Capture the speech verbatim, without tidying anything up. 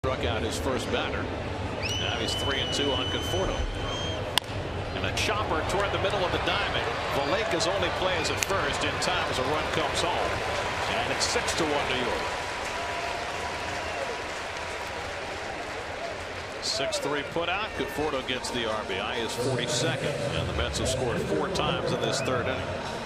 Struck out his first batter. Now he's three and two on Conforto. And a chopper toward the middle of the diamond. Valaika's only play is at first in time as a run comes home. And it's six to one New York. six three put out. Conforto gets the R B I, his forty-second. And the Mets have scored four times in this third inning.